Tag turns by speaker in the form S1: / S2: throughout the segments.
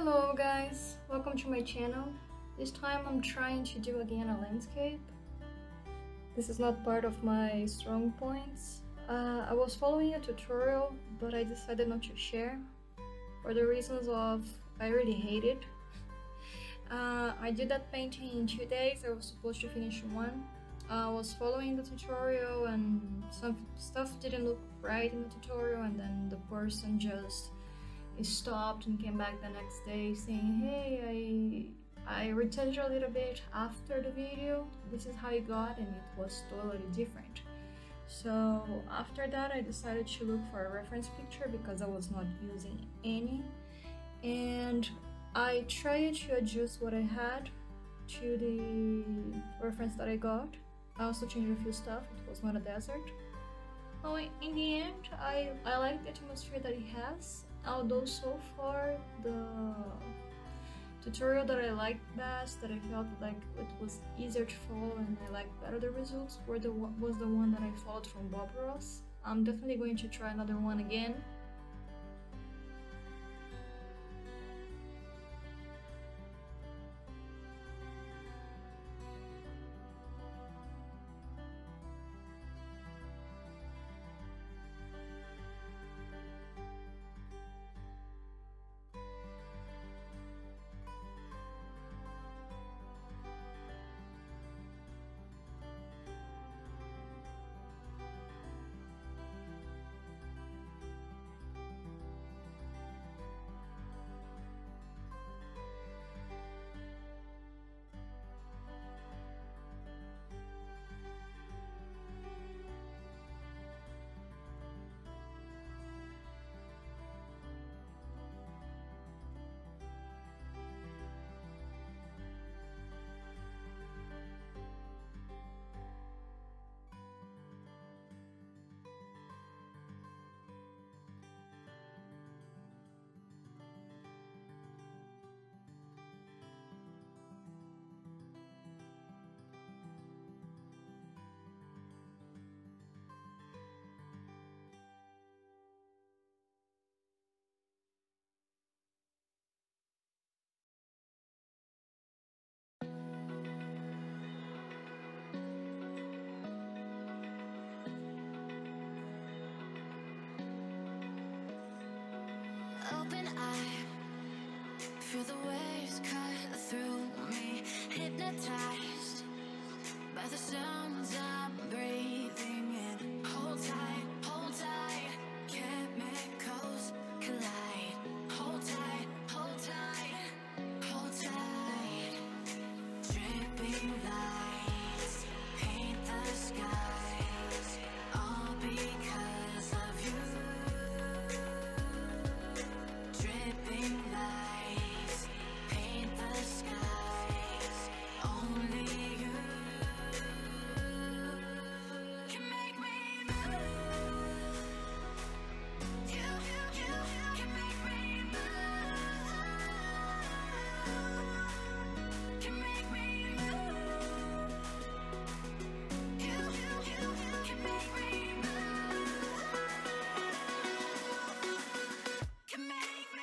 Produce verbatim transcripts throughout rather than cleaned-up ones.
S1: Hello guys, welcome to my channel. This time I'm trying to do again a landscape. This is not part of my strong points. Uh, I was following a tutorial, but I decided not to share for the reasons of I really hate it. Uh, I did that painting in two days. I was supposed to finish one. I was following the tutorial and some stuff didn't look right in the tutorial, and then the person just stopped and came back the next day saying, hey, I I retouched a little bit after the video, this is how it got, and it was totally different. So after that I decided to look for a reference picture because I was not using any, and I tried to adjust what I had to the reference that I got. I also changed a few stuff. It was not a desert. Oh, in the end, I, I like the atmosphere that it has, although so far the tutorial that I liked best, that I felt like it was easier to follow and I liked better the results, were the, was the one that I followed from Bob Ross. I'm definitely going to try another one again.
S2: Open eye, feel the waves cut through me, hypnotized by the sounds I'm breathing in. Hold tight, hold tight, chemicals collide. Hold tight, hold tight, hold tight. Dripping lights paint the skies, all because of you. Dripping lights paint the skies, only you can make me move. You, you, you can make me move. Can make me move. You, you, you can make me move. Can make me.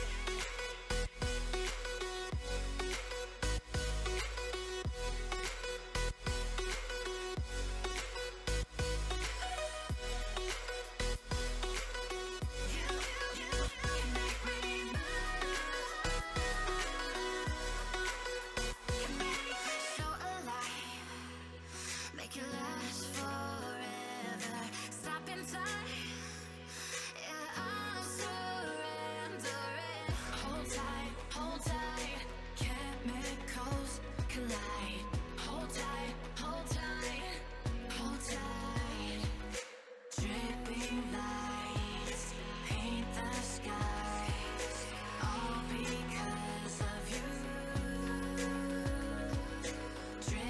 S2: So alive, make it last forever. Stop in time, yeah, I'm surrendering. Hold tight, hold tight, chemicals collide. Hold tight, hold tight, hold tight. Dripping lights paint the skies, all because of you.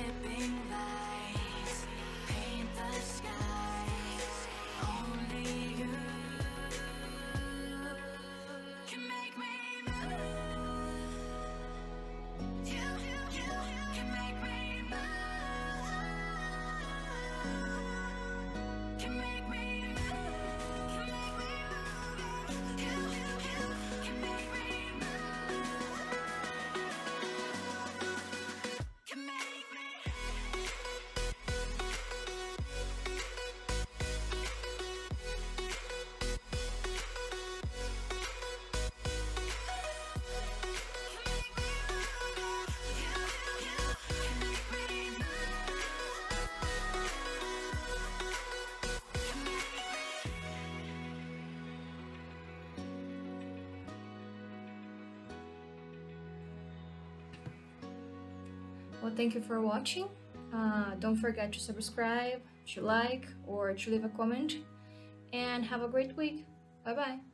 S2: Dripping lights paint the skies, only
S1: Well, thank you for watching. Uh, don't forget to subscribe, to like, or to leave a comment. And have a great week. Bye bye.